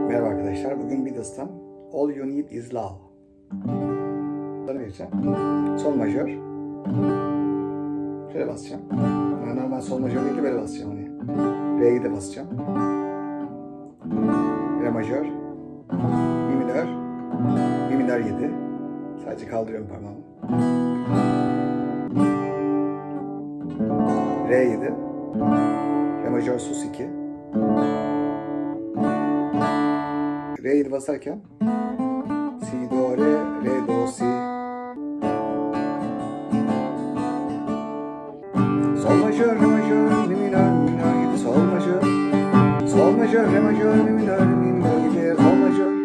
Merhaba arkadaşlar, bugün Beatles'tan All You Need Is Love. Bunları vereceğim. Sol majör. Şöyle basacağım. Yani normal sol majör değil ki böyle basacağım hani. Re'yi de basacağım. Re majör. Mi minör. Mi minör 7. Sadece kaldırıyorum parmağımı. Re 7. Re majör sus 2. Re'yi basarken si, do, re, re, do, si. Sol majör, re majör, mi minör, mi minör 7. Sol majör. Sol majör, re majör, mi minör, mi minör 7. Sol majör.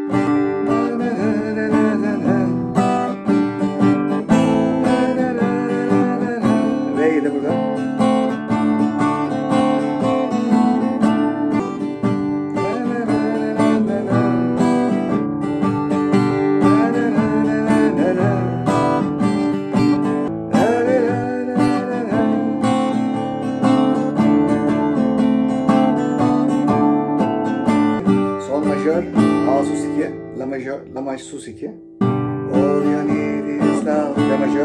Re'yi de burada. Majör, A sus 2, La majör, La maj sus 2. All you need is love, La majör.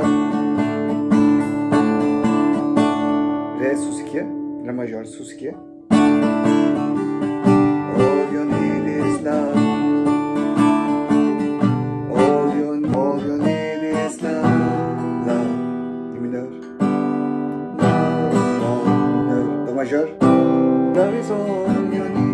Re sus 2, La majör sus 2. All you need is love. All you need is love. Love, Mi minör. Love, Do majör. Love is all you need.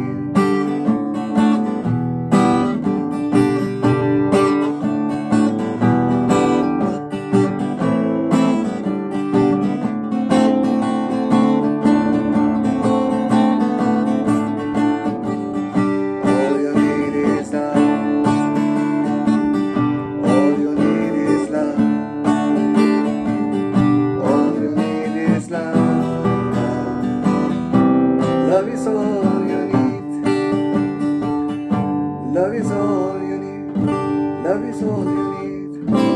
Love is all you need. Love is all you need. Love is all you need.